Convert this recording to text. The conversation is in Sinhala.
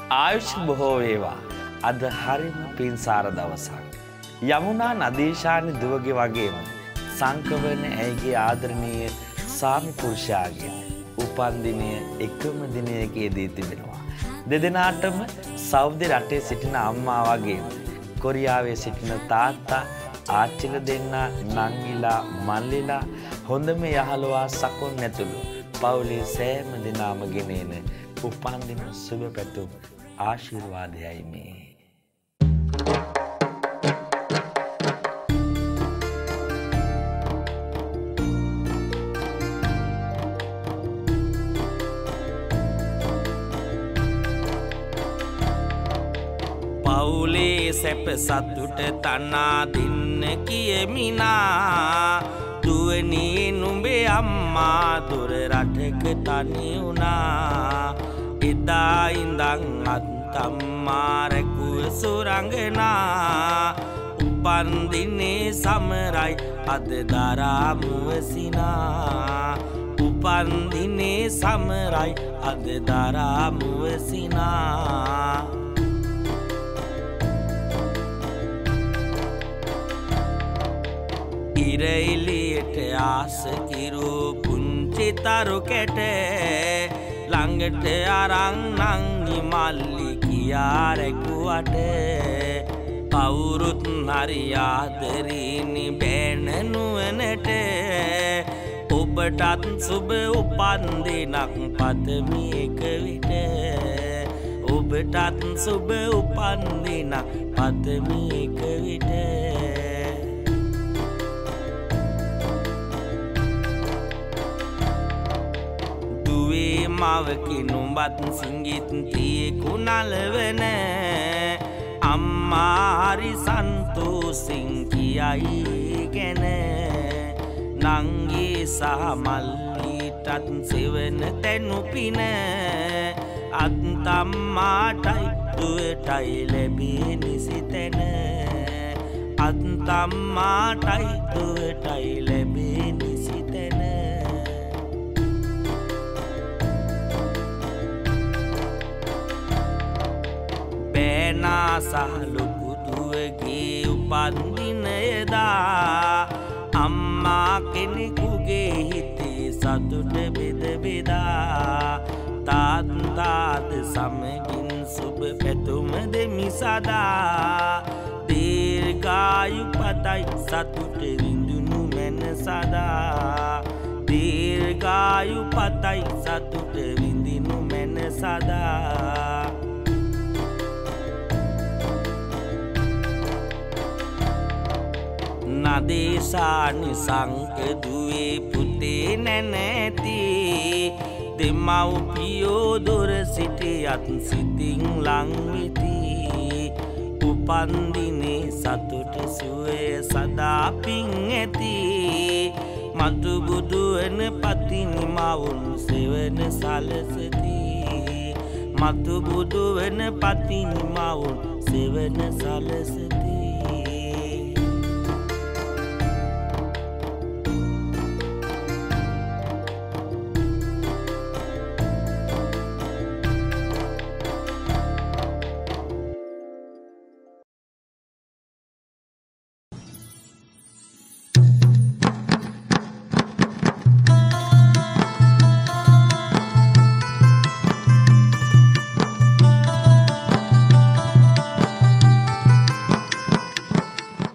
ආයුෂ බොහෝ වේවා. අද හරිම පින්සාර දවසක්. යමුනා නදීශානි දුවගේ වගේම සංකවන ඇයගේ ආදරණීය සාමි පුරුෂයාගේ උපන් දිනය එකම දිනයකදී තිබෙනවා. දෙදෙනාටම සෞදි රටේ සිටින අම්මා වගේම කොරියාවේ සිටින තාත්තා ආච්චිල දෙන්නා නංගිලා මල්ලිලා හොඳම යහළුවා සකොන් ඇතුළු පවුලේ සෑම දෙනාම ගෙනෙන උපන්දින සුබ පැතුම් ආශිර්වාදයයි මේ. පවුලේ සැප සතුට තනා දෙන්න කියමිනා දුවනේ නුඹේ අම්මා දුර රටක තනි වුණා. එදා ඉඳන් අත්තම්මා රැකුව සුරංගනා උපන් දිනේ සමරයි අද දරා මුවසිනා. උපන් දිනේ සමරයි අද දරා මුවසිනා. ඉරෙලියට ආස කිරු පුංචි තරු කැට ළඟට අරන් නංගි මල්ලි කියා රැකුවට කවුරුත් හරි ආදරෙනි බෑන නුවණට. ඔබටත් සුබ උපන් දිනක් පතමි එක විට. ඔබටත් සුබ උපන් දිනක් පතමි එක විට. මවකි නුඹත් සිංගිත් තියෙකු නලවන අම්මා හරි සන්තෝසින් කියයි ගැන. නංගි සහ මල්ලිටත් සෙවන තැනුපින අත්තම්මාටයි දුවටයි ලැබේ නිසි තැන. අත්තම්මාටයි දුවටයි ලැබේ නිසි තැන. සහලොකු දුවගේ උපන්දිනයදා අම්මා කෙනෙකුගේ හිතේ සතුට බෙද බෙදා තාත්තාද සමගින් සුබ පැතුම දෙමි සදා. දීර්ඝායු පතයි සතුට විඳුණු මැන සදා. දීර්ඝායු පතයි සතුට විඳිනු මැන සදා. නදේශානි සංකදුවේ පුතේ නැනැති දෙමව්පියෝ දොර සිටියත් සිතින් ලංවිති. උපන් දිනේ සතුට සුවය සදා පිං ඇති. මතු බුදු වන පතිනි මවුන් සෙවන සලසති. මතු බුදු වන පතිනි මවුන් සෙවන සලසති.